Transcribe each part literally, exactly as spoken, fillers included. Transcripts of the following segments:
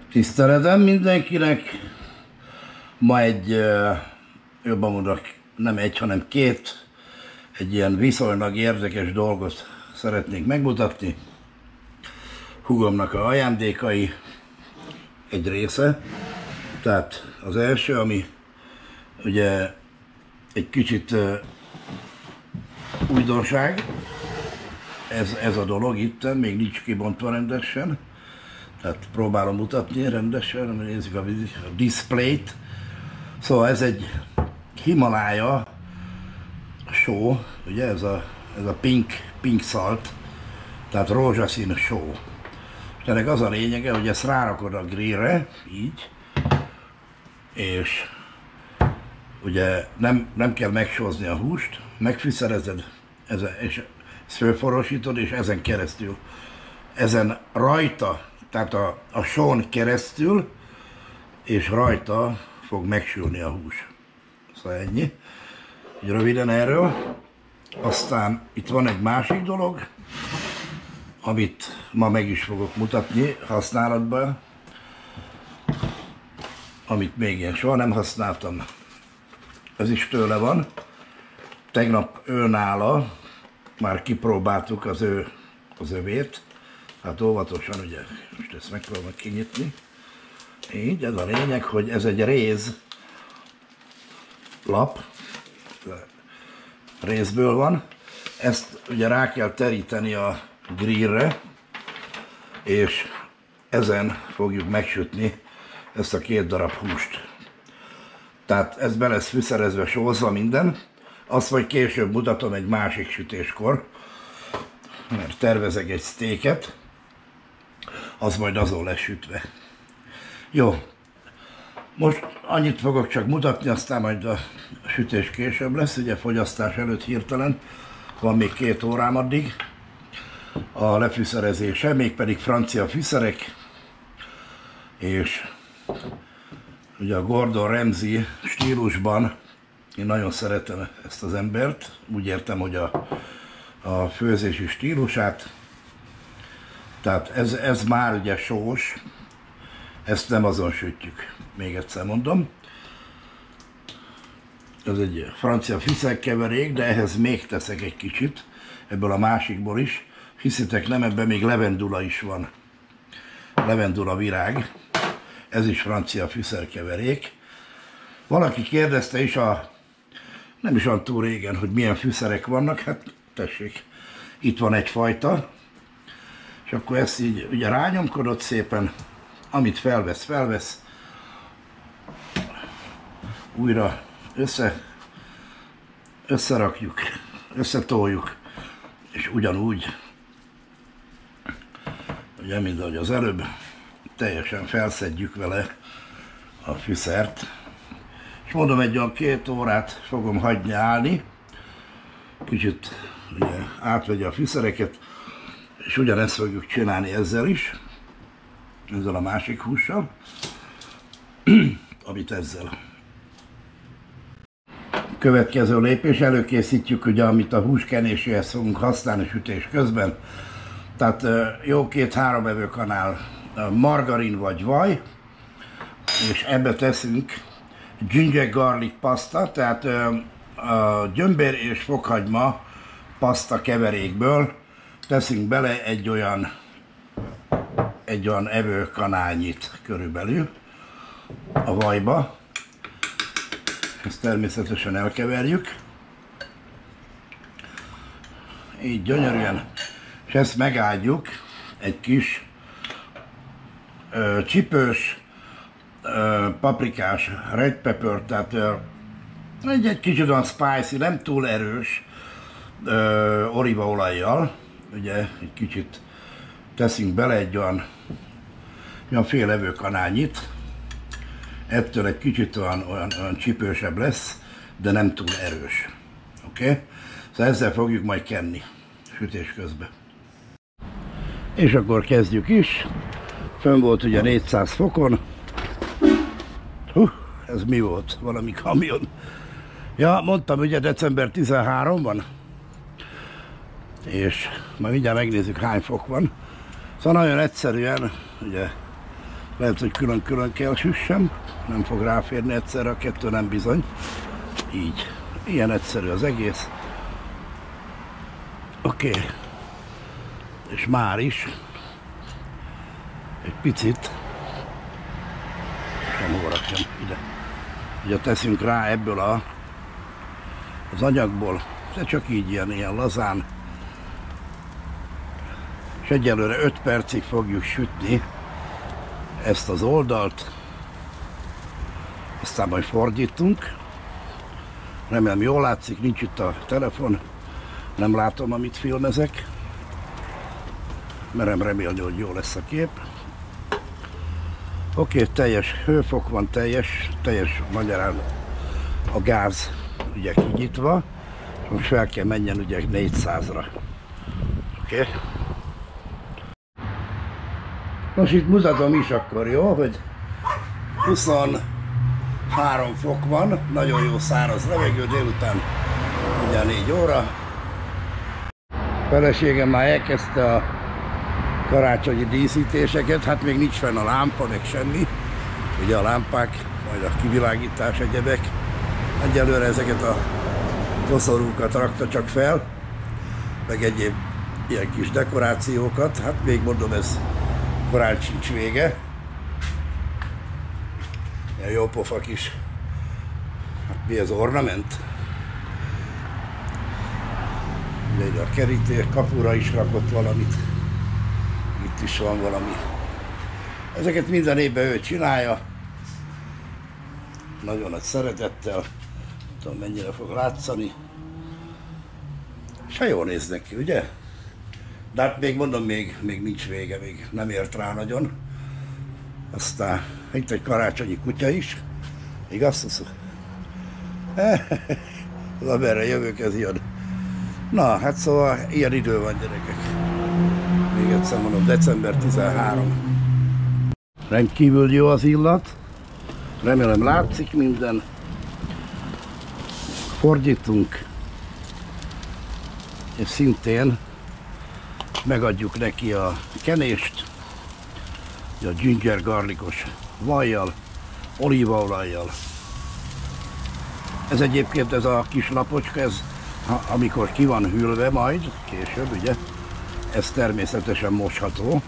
Tiszteletem mindenkinek. Ma egy, jobban mondok, nem egy, hanem két, egy ilyen viszonylag érdekes dolgot szeretnék megmutatni. Húgomnak a ajándékai egy része. Tehát az első, ami ugye egy kicsit újdonság, ez, ez a dolog itt, még nincs kibontva rendesen. Tehát próbálom mutatni rendesen, nézzük a, a displayt. Szóval ez egy Himalája só, ugye ez a, ez a pink, pink salt, tehát rózsaszín só. És ennek az a lényege, hogy ezt rárakod a grillre, így, és ugye nem, nem kell megsózni a húst, megfűszerezed, ezen, és ezt fölforosítod, és ezen keresztül, ezen rajta, tehát a, a són keresztül, és rajta fog megsülni a hús. Szóval ennyi. Így röviden erről. Aztán itt van egy másik dolog, amit ma meg is fogok mutatni használatban, amit még én soha nem használtam. Ez is tőle van. Tegnap ő nála, már kipróbáltuk az ő, az övét. Hát óvatosan, ugye, most ezt megpróbálom kinyitni. Így, ez a lényeg, hogy ez egy réz lap, rézből van. Ezt ugye rá kell teríteni a grillre, és ezen fogjuk megsütni ezt a két darab húst. Tehát ez be lesz fűszerezve, sózva minden. Azt majd később mutatom egy másik sütéskor, mert tervezek egy steaket, az majd azon lesz sütve. Jó, most annyit fogok csak mutatni, aztán majd a sütés később lesz, ugye fogyasztás előtt hirtelen, van még két órám addig a lefűszerezése, mégpedig francia fűszerek, és ugye a Gordon Ramsay stílusban, én nagyon szeretem ezt az embert, úgy értem, hogy a, a főzési stílusát, tehát ez, ez már ugye sós, ezt nem azon sütjük, még egyszer mondom. Ez egy francia fűszerkeverék, de ehhez még teszek egy kicsit, ebből a másikból is. Hiszitek, nem, ebben még levendula is van, levendula virág, ez is francia fűszerkeverék. Valaki kérdezte is, a, nem is olyan túl régen, hogy milyen fűszerek vannak, hát tessék, itt van egyfajta, és akkor ezt így ugye rányomkodott szépen, amit felvesz, felvesz, újra össze, összerakjuk, összetoljuk, és ugyanúgy, ugye, mint ahogy az előbb, teljesen felszedjük vele a fűszert, és mondom, egy olyan két órát fogom hagyni állni, kicsit ugye átvegye a fűszereket, és ugyanezt fogjuk csinálni ezzel is, ezzel a másik hússal, amit ezzel. Következő lépés, előkészítjük ugye, amit a hús kenéséhez fogunk használni sütés közben. Tehát jó két-három evőkanál margarin vagy vaj, és ebbe teszünk ginger garlic pasta, tehát a gyömbér és fokhagyma pasta keverékből teszünk bele egy olyan egy olyan evőkanálnyit körülbelül a vajba. Ezt természetesen elkeverjük. Így gyönyörűen. És ezt megáldjuk egy kis ö, csipős, ö, paprikás red pepper, tehát ö, egy, egy kicsit olyan spicy, nem túl erős ö, olívaolajjal. Ugye egy kicsit teszünk bele egy olyan, olyan fél evőkanálnyit. Ettől egy kicsit olyan, olyan, olyan csipősebb lesz, de nem túl erős. Oké? Okay? Szóval ezzel fogjuk majd kenni sütés közben. És akkor kezdjük is. Fönn volt ugye négyszáz fokon. Hú, ez mi volt? Valami kamion. Ja, mondtam, ugye december tizenharmadika van. És majd mindjárt megnézzük, hány fok van. Szóval nagyon egyszerűen, ugye Lehet, hogy külön-külön kell süssem, nem fog ráférni egyszerre, a kettő nem bizony. Így. Ilyen egyszerű az egész. Oké. Okay. És már is egy picit nem hova rakjam ide. Ugye teszünk rá ebből a, az anyagból, de csak így ilyen, ilyen lazán. És egyelőre öt percig fogjuk sütni ezt az oldalt. Aztán majd fordítunk. Remélem jól látszik, nincs itt a telefon. Nem látom, amit filmezek. Merem remélni, hogy jó lesz a kép. Oké, okay, teljes hőfok van, teljes, teljes magyarán a gáz ugye kinyitva. Most fel kell menjen ugye négyszázra. Oké? Okay. Most itt mutatom is akkor, jó, hogy huszonhárom fok van, nagyon jó száraz levegő, délután ugye négy óra. A feleségem már elkezdte a karácsonyi díszítéseket, hát még nincs fenn a lámpa, meg semmi. Ugye a lámpák, majd a kivilágítás, egyebek. Egyelőre ezeket a koszorúkat rakta csak fel, meg egyéb ilyen kis dekorációkat. Hát még mondom, ez korán sincs vége. Ilyen jó pofa kis, hát mi ez, ornament? Ugye a kerítés kapura is rakott valamit. Itt is van valami. Ezeket minden évben ő csinálja. Nagyon nagy szeretettel. Nem tudom, mennyire fog látszani. Se jól néznek ki, ugye? De hát még mondom, még, még nincs vége, még nem ért rá nagyon. Aztán itt egy karácsonyi kutya is. Igaz, Szuszu? Az amerre jövök, ez jön. Na, hát szóval ilyen idő van, gyerekek. Még egyszer mondom, december tizenharmadika. Rendkívül jó az illat. Remélem látszik minden. Fordítunk. És szintén megadjuk neki a kenést. A ginger garlicos vajjal, olívaolajjal. Ez egyébként ez a kis lapocska, ez amikor ki van hűlve majd, később ugye, ez természetesen mosható.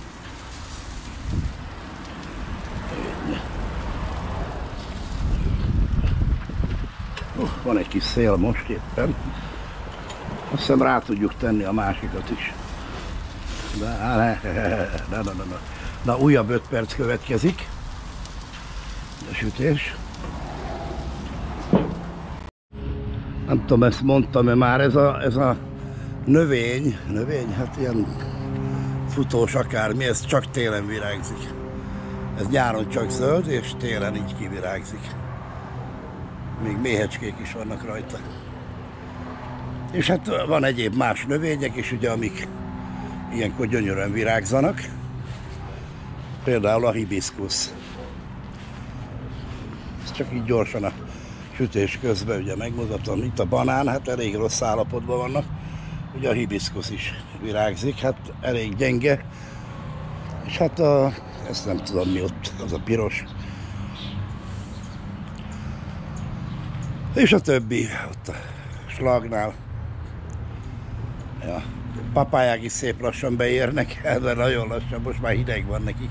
Uh, van egy kis szél most éppen. Azt hiszem rá tudjuk tenni a másikat is. De, ne, ne, ne, ne, ne. Na, újabb öt perc következik. A sütés. Nem tudom, ezt mondtam-e már, ez a, ez a növény, növény, hát ilyen futós akármi, ez csak télen virágzik. Ez nyáron csak zöld, és télen így kivirágzik. Még méhecskék is vannak rajta. És hát van egyéb más növények is, ugye, amik ilyenkor gyönyörűen virágzanak. Például a hibiszkusz. Ez csak így gyorsan a sütés közben ugye megmutatom. Itt a banán, hát elég rossz állapotban vannak. Ugye a hibiszkusz is virágzik, hát elég gyenge. És hát a, ezt nem tudom mi ott, az a piros. És a többi, ott a slagnál. Ja, papáják is szép lassan beérnek, de nagyon lassan, most már hideg van nekik.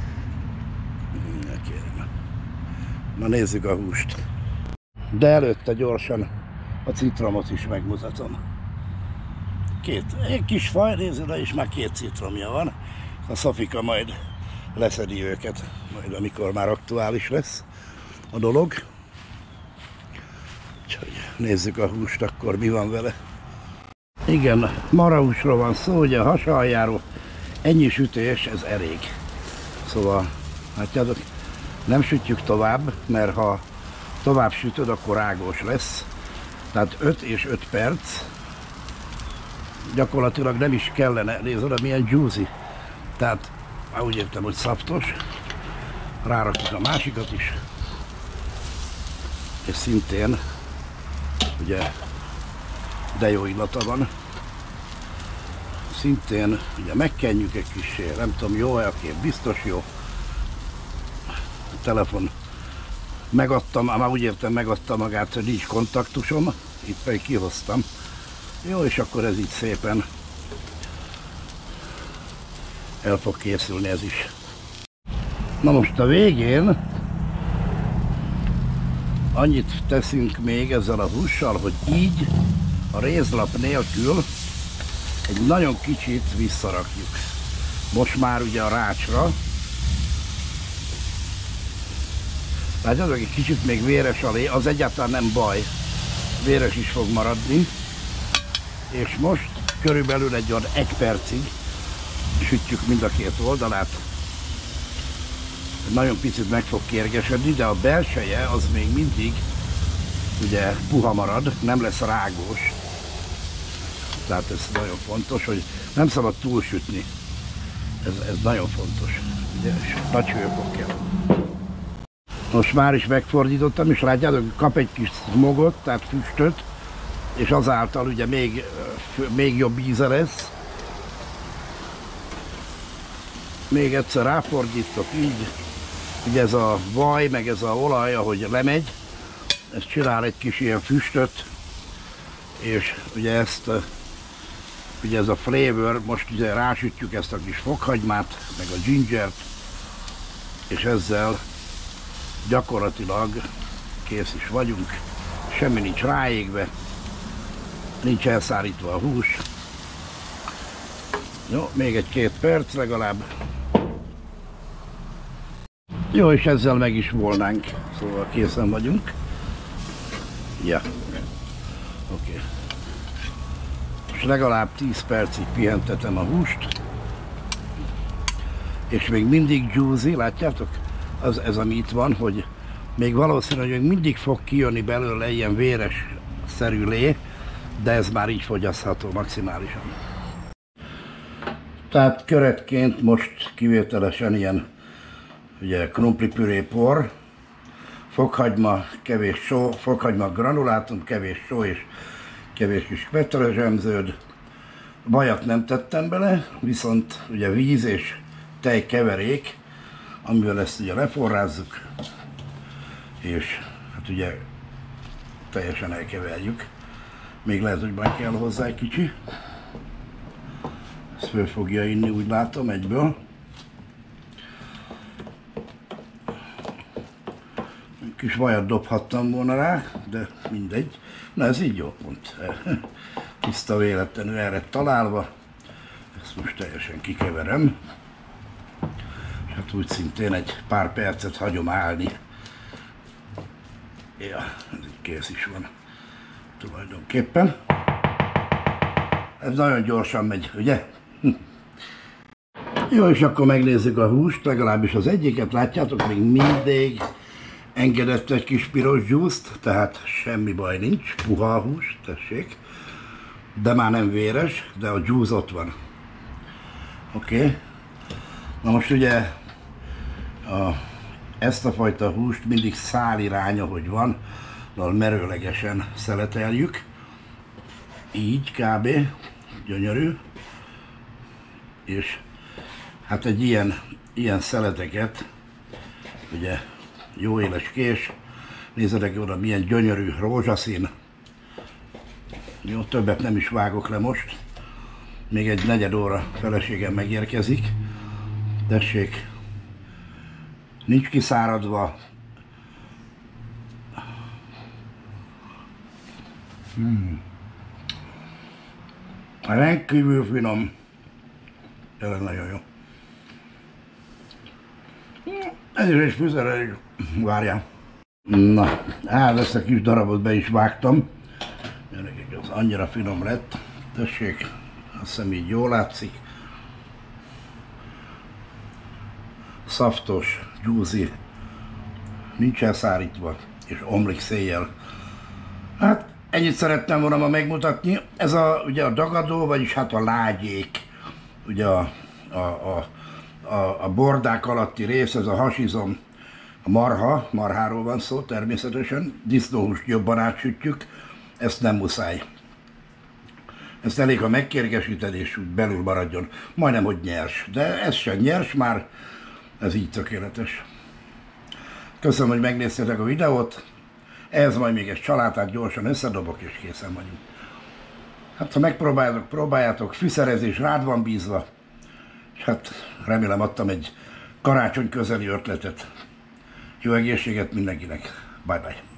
Na nézzük a húst. De előtte gyorsan a citromot is megmutatom. Két, egy kis faj, nézzük, és már két citromja van. A Szofika majd leszedi őket, majd amikor már aktuális lesz a dolog. Úgyhogy nézzük a húst, akkor mi van vele. Igen, marahúsról van szó, ugye a hasaljáról. Ennyi sütés, ez elég. Szóval, látjátok, nem sütjük tovább, mert ha tovább sütöd, akkor rágós lesz. Tehát öt és öt perc. Gyakorlatilag nem is kellene, nézd oda, milyen juicy. Tehát, már úgy értem, hogy szaptos. Rárakjuk a másikat is. És szintén, ugye, de jó illata van. Szintén, ugye megkenjük egy kissé, nem tudom, jó-e a kép, biztos jó. telefon megadtam, már úgy értem megadta magát, hogy nincs kontaktusom, itt pedig kihoztam. Jó, és akkor ez így szépen el fog készülni ez is. Na most a végén annyit teszünk még ezzel a hússal, hogy így a rézlap nélkül egy nagyon kicsit visszarakjuk. Most már ugye a rácsra. Látjátok, egy kicsit még véres a lé, az egyáltalán nem baj. Véres is fog maradni. És most körülbelül egy olyan egy percig sütjük mind a két oldalát. Nagyon picit meg fog kérgesedni, de a belseje az még mindig ugye puha marad, nem lesz rágós. Tehát ez nagyon fontos, hogy nem szabad túlsütni. Ez, ez nagyon fontos. Ugye, és nagy hőfok kell. Most már is megfordítottam, és látjátok, kap egy kis smogot, tehát füstöt, és azáltal ugye még, még jobb íze lesz. Még egyszer ráfordítok így, ugye ez a vaj, meg ez a olaj, ahogy lemegy, ez csinál egy kis ilyen füstöt, és ugye ezt, ugye ez a flavor, most ugye rásütjük ezt a kis fokhagymát, meg a gingert, és ezzel gyakorlatilag kész is vagyunk, semmi nincs ráégve, nincs elszárítva a hús. Jó, még egy-két perc legalább. Jó, és ezzel meg is volnánk, szóval készen vagyunk. Ja, oké. Okay. És legalább tíz percig pihentetem a húst. És még mindig juicy, látjátok? Az, ez ami itt van, hogy még valószínű, hogy még mindig fog kijönni belőle ilyen véres-szerű lé, de ez már így fogyasztható maximálisan. Tehát köretként most kivételesen ilyen ugye krumplipüré por, fokhagyma, kevés só, fokhagyma granulátum, kevés só és kevés kis petrezsemződ. Vajat nem tettem bele, viszont ugye víz és tej keverék, amivel ezt ugye leforrázzuk, és hát ugye teljesen elkeverjük. Még lehet, hogy majd kell hozzá egy kicsi. Ezt föl fogja inni, úgy látom, egyből. Kis vajat dobhattam volna rá, de mindegy. Na ez így jó pont. Tiszta véletlenül erre találva. Ezt most teljesen kikeverem. És hát úgy szintén egy pár percet hagyom állni. Ja, ez így kész is van tulajdonképpen. Ez nagyon gyorsan megy, ugye? Jó, és akkor megnézzük a húst, legalábbis az egyiket, látjátok, még mindig engedett egy kis piros dzsúszt, tehát semmi baj nincs, puha a hús, tessék, de már nem véres, de a dzsúsz ott van. Oké, okay. Na most ugye a, ezt a fajta húst mindig szálirány, ahogy van, merőlegesen szeleteljük, így kb. Gyönyörű, és hát egy ilyen, ilyen szeleteket, ugye jó éles kés, nézzetek oda milyen gyönyörű rózsaszín. Jó, többet nem is vágok le most, még egy negyed óra feleségem megérkezik, tessék, nincs kiszáradva. Hmm. Rendkívül finom, tényleg nagyon jó. Ez is egy fűszerelés, várjál. Na, hát ezt a kis darabot be is vágtam. Gyerekek, az annyira finom lett. Tessék, azt hiszem így jól látszik. Szaftos, juicy, nincs elszárítva, és omlik széjjel. Hát ennyit szerettem volna ma megmutatni. Ez a, ugye a dagadó, vagyis hát a lágyék, ugye a, a, a, a, a bordák alatti rész, ez a hasizom, a marha, marháról van szó természetesen, disznóhúst jobban átsütjük, ezt nem muszáj. Ezt elég, ha megkérgesíted és úgy belül maradjon, majdnem hogy nyers, de ez sem nyers már, ez így tökéletes. Köszönöm, hogy megnéztétek a videót. Ehhez majd még egy családát gyorsan összedobok, és készen vagyunk. Hát ha megpróbáljátok, próbáljátok, fűszerezés rád van bízva, és hát remélem adtam egy karácsony közeli ötletet. Jó egészséget mindenkinek, bye bye!